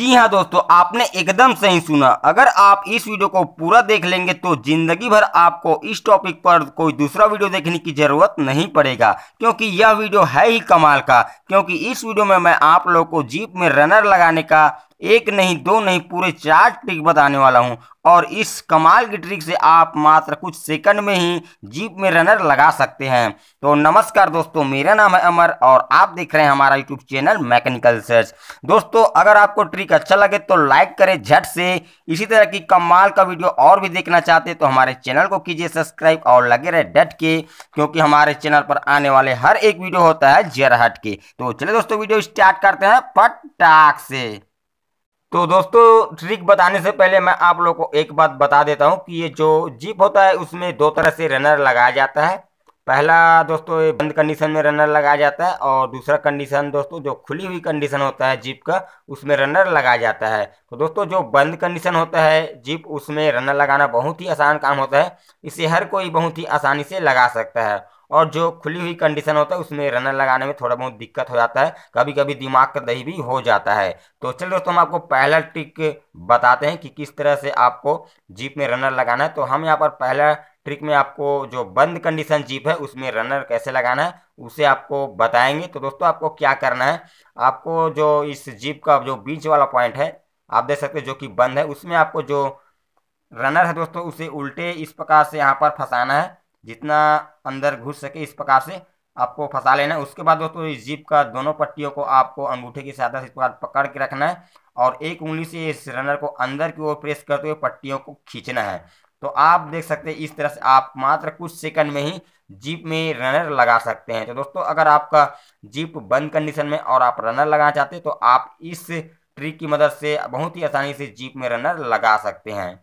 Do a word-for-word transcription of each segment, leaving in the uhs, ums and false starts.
जी हाँ दोस्तों, आपने एकदम सही सुना। अगर आप इस वीडियो को पूरा देख लेंगे तो जिंदगी भर आपको इस टॉपिक पर कोई दूसरा वीडियो देखने की जरूरत नहीं पड़ेगा, क्योंकि यह वीडियो है ही कमाल का। क्योंकि इस वीडियो में मैं आप लोगों को जीप में रनर लगाने का एक नहीं दो नहीं पूरे चार ट्रिक बताने वाला हूं, और इस कमाल की ट्रिक से आप मात्र कुछ सेकंड में ही जीप में रनर लगा सकते हैं। तो नमस्कार दोस्तों, मेरा नाम है अमर और आप देख रहे हैं हमारा यूट्यूब चैनल मैकेनिकल सर्च। दोस्तों, अगर आपको ट्रिक अच्छा लगे तो लाइक करें झट से। इसी तरह की कमाल का वीडियो और भी देखना चाहते हैं तो हमारे चैनल को कीजिए सब्सक्राइब और लगे रहे डट के, क्योंकि हमारे चैनल पर आने वाले हर एक वीडियो होता है जरा हट के। तो चलिए दोस्तों, वीडियो स्टार्ट करते हैं फटाक से। तो दोस्तों, ट्रिक बताने से पहले मैं आप लोगों को एक बात बता देता हूं कि ये जो जीप होता है उसमें दो तरह से रनर लगाया जाता है। पहला दोस्तों, ये बंद कंडीशन में रनर लगाया जाता है, और दूसरा कंडीशन दोस्तों जो खुली हुई कंडीशन होता है जीप का, उसमें रनर लगाया जाता है। तो दोस्तों, जो बंद कंडीशन होता है जीप, उसमें रनर लगाना बहुत ही आसान काम होता है। इसे हर कोई बहुत ही आसानी से लगा सकता है। और जो खुली हुई कंडीशन होता है उसमें रनर लगाने में थोड़ा बहुत दिक्कत हो जाता है, कभी कभी दिमाग का दही भी हो जाता है। तो चलिए दोस्तों, हम आपको पहला ट्रिक बताते हैं कि किस तरह से आपको जीप में रनर लगाना है। तो हम यहाँ पर पहला ट्रिक में आपको जो बंद कंडीशन जीप है उसमें रनर कैसे लगाना है उसे आपको बताएंगे। तो दोस्तों, आपको क्या करना है, आपको जो इस जीप का जो बीच वाला पॉइंट है आप देख सकते हैं जो कि बंद है, उसमें आपको जो रनर है दोस्तों उसे उल्टे इस प्रकार से यहाँ पर फंसाना है, जितना अंदर घुस सके इस प्रकार से आपको फंसा लेना है। उसके बाद दोस्तों, इस जीप का दोनों पट्टियों को आपको अंगूठे की सहायता से इस प्रकार पकड़ के रखना है, और एक उंगली से इस रनर को अंदर की ओर प्रेस करते हुए पट्टियों को खींचना है। तो आप देख सकते हैं इस तरह से आप मात्र कुछ सेकंड में ही जीप में रनर लगा सकते हैं। तो दोस्तों, अगर आपका जीप बंद कंडीशन में और आप रनर लगाना चाहते हैं तो आप इस ट्रिक की मदद से बहुत ही आसानी से जीप में रनर लगा सकते हैं।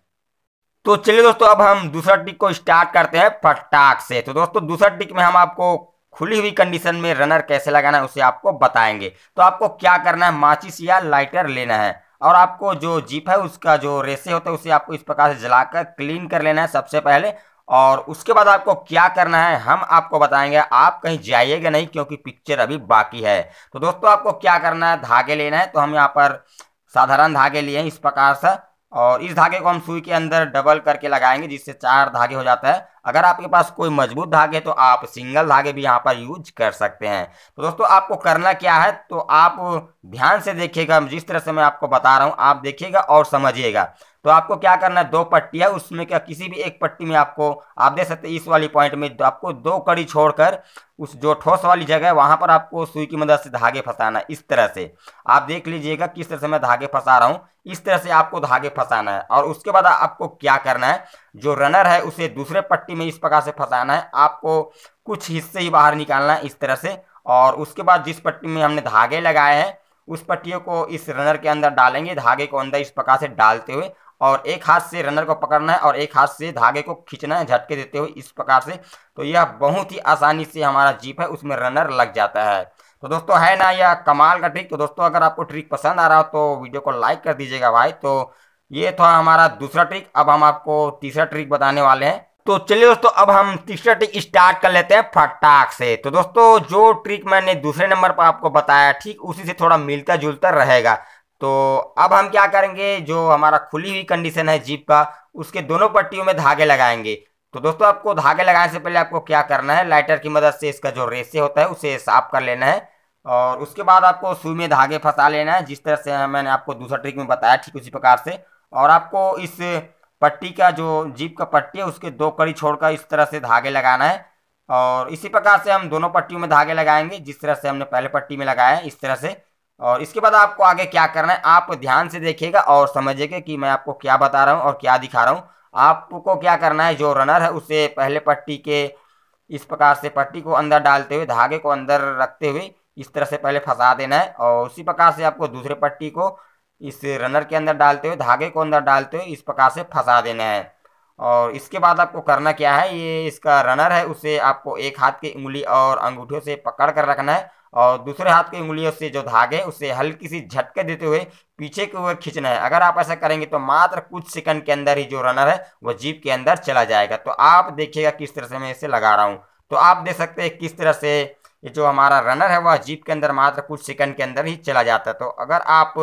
तो चलिए दोस्तों, अब हम दूसरा ट्रिक को स्टार्ट करते हैं फटाक से। तो दोस्तों, दूसरा ट्रिक में हम आपको खुली हुई कंडीशन में रनर कैसे लगाना है उसे आपको बताएंगे। तो आपको क्या करना है, माचिस या लाइटर लेना है, और आपको जो जीप है उसका जो रेसे होता है उसे आपको इस प्रकार से जलाकर क्लीन कर लेना है सबसे पहले। और उसके बाद आपको क्या करना है हम आपको बताएंगे, आप कहीं जाइएगा नहीं क्योंकि पिक्चर अभी बाकी है। तो दोस्तों, आपको क्या करना है, धागे लेना है। तो हम यहाँ पर साधारण धागे लिए हैं इस प्रकार से, और इस धागे को हम सुई के अंदर डबल करके लगाएंगे जिससे चार धागे हो जाता है। अगर आपके पास कोई मजबूत धागे तो आप सिंगल धागे भी यहाँ पर यूज कर सकते हैं। तो दोस्तों, आपको करना क्या है, तो आप ध्यान से देखिएगा, जिस तरह से मैं आपको बता रहा हूँ आप देखिएगा और समझिएगा। तो आपको क्या करना है, दो पट्टी है उसमें क्या किसी भी एक पट्टी में आपको आप देख सकते हैं इस वाली पॉइंट में आपको दो कड़ी छोड़कर उस जो ठोस वाली जगह है वहां पर आपको सुई की मदद से धागे फंसाना है। इस तरह से आप देख लीजिएगा किस तरह से मैं धागे फंसा रहा हूँ, इस तरह से आपको धागे फंसाना है। और उसके बाद आपको क्या करना है, जो रनर है उसे दूसरे पट्टी में इस प्रकार से फंसाना है, आपको कुछ हिस्से ही बाहर निकालना है इस तरह से। और उसके बाद जिस पट्टी में हमने धागे लगाए हैं उस पट्टियों को इस रनर के अंदर डालेंगे, धागे को अंदर इस प्रकार से डालते हुए, और एक हाथ से रनर को पकड़ना है और एक हाथ से धागे को खींचना है झटके देते हुए इस प्रकार से। तो यह बहुत ही आसानी से हमारा जीप है उसमें रनर लग जाता है। तो दोस्तों, है ना यह कमाल का ट्रिक। तो दोस्तों, अगर आपको ट्रिक पसंद आ रहा हो तो वीडियो को लाइक कर दीजिएगा भाई। तो ये था हमारा दूसरा ट्रिक। अब हम आपको तीसरा ट्रिक बताने वाले हैं। तो चलिए दोस्तों, अब हम तीसरा ट्रिक स्टार्ट कर लेते हैं फटाक से। तो दोस्तों, जो ट्रिक मैंने दूसरे नंबर पर आपको बताया ठीक उसी से थोड़ा मिलता जुलता रहेगा। तो अब हम क्या करेंगे, जो हमारा खुली हुई कंडीशन है जीप का उसके दोनों पट्टियों में धागे लगाएंगे। तो दोस्तों, आपको धागे लगाने से पहले आपको क्या करना है, लाइटर की मदद से इसका जो रेसे होता है उसे साफ कर लेना है, और उसके बाद आपको सुई में धागे फंसा लेना है जिस तरह से मैंने आपको दूसरा ट्रिक में बताया ठीक उसी प्रकार से। और आपको इस पट्टी का जो जीप का पट्टी है उसके दो कड़ी छोड़कर इस तरह से धागे लगाना है, और इसी प्रकार से हम दोनों पट्टियों में धागे लगाएंगे जिस तरह से हमने पहले पट्टी में लगाया है इस तरह से। और इसके बाद आपको आगे क्या करना है, आप ध्यान से देखिएगा और समझिएगा कि मैं आपको क्या बता रहा हूँ और क्या दिखा रहा हूँ। आपको क्या करना है, जो रनर है उसे पहले पट्टी के इस प्रकार से पट्टी को अंदर डालते हुए धागे को अंदर रखते हुए इस तरह से पहले फंसा देना है, और उसी प्रकार से आपको दूसरे पट्टी को इस रनर के अंदर डालते हुए धागे को अंदर डालते हुए इस प्रकार से फंसा देना है। और इसके बाद आपको करना क्या है, ये इसका रनर है उसे आपको एक हाथ की उंगली और अंगूठे से पकड़ कर रखना है, और दूसरे हाथ की उंगलियों से जो धागे उसे हल्की सी झटके देते हुए पीछे की ओर खींचना है। अगर आप ऐसा करेंगे तो मात्र कुछ सेकंड के अंदर ही जो रनर है वो जीप के अंदर चला जाएगा। तो आप देखिएगा किस तरह से मैं इसे लगा रहा हूँ। तो आप देख सकते हैं किस तरह से ये जो हमारा रनर है वह जीप के अंदर मात्र कुछ सेकंड के अंदर ही चला जाता है। तो अगर आप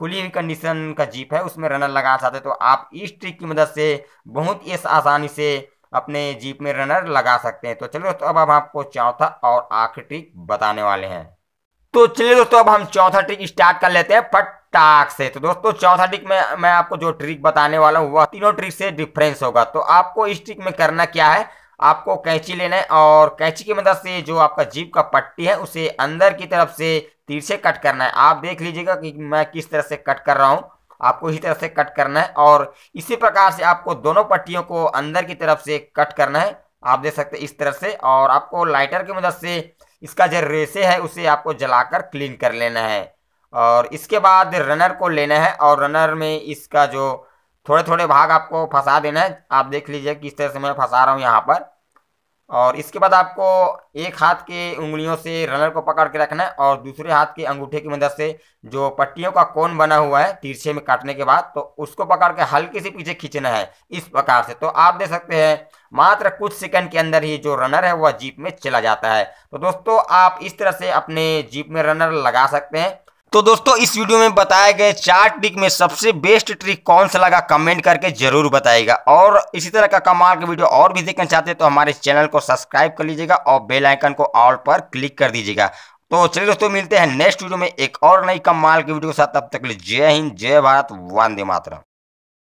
खुली हुई कंडीशन का जीप है उसमें रनर लगाना चाहते हैं तो आप इस ट्रिक की मदद से बहुत ही आसानी से अपने जीप में रनर लगा सकते हैं। तो चलिए दोस्तों अब हम आपको चौथा और आखिरी ट्रिक बताने वाले हैं। तो चलिए दोस्तों अब हम चौथा ट्रिक स्टार्ट कर लेते हैं फटाक से। तो दोस्तों चौथा ट्रिक में मैं आपको जो ट्रिक बताने वाला हूँ वह तीनों ट्रिक से डिफरेंस होगा। तो आपको इस ट्रिक में करना क्या है, आपको कैंची लेना है और कैंची की मदद से जो आपका जीप का पट्टी है उसे अंदर की तरफ से तीर से कट करना है। आप देख लीजिएगा कि मैं किस तरह से कट कर रहा हूँ, आपको इसी तरह से कट करना है और इसी प्रकार से आपको दोनों पट्टियों को अंदर की तरफ से कट करना है। आप देख सकते हैं इस तरह से, और आपको लाइटर की मदद से इसका जो रेसे है उसे आपको जलाकर क्लीन कर लेना है। और इसके बाद रनर को लेना है और रनर में इसका जो थोड़े थोड़े भाग आपको फंसा देना है। आप देख लीजिए किस तरह से मैं फंसा रहा हूँ यहाँ पर। और इसके बाद आपको एक हाथ के उंगलियों से रनर को पकड़ के रखना है और दूसरे हाथ के अंगूठे की मदद से जो पट्टियों का कोन बना हुआ है तिरछे में काटने के बाद तो उसको पकड़ के हल्के से पीछे खींचना है इस प्रकार से। तो आप देख सकते हैं मात्र कुछ सेकंड के अंदर ही जो रनर है वह जीप में चला जाता है। तो दोस्तों आप इस तरह से अपने जीप में रनर लगा सकते हैं। तो दोस्तों इस वीडियो में बताए गए चार ट्रिक में सबसे बेस्ट ट्रिक कौन सा लगा कमेंट करके जरूर बताइएगा। और इसी तरह का कमाल के वीडियो और भी देखना चाहते हैं तो हमारे चैनल को सब्सक्राइब कर लीजिएगा और बेल आइकन को ऑल पर क्लिक कर दीजिएगा। तो चलिए दोस्तों मिलते हैं नेक्स्ट वीडियो में एक और नई कमाल की वीडियो के साथ। तब तक के लिए जय हिंद, जय भारत, वंदे मातरम।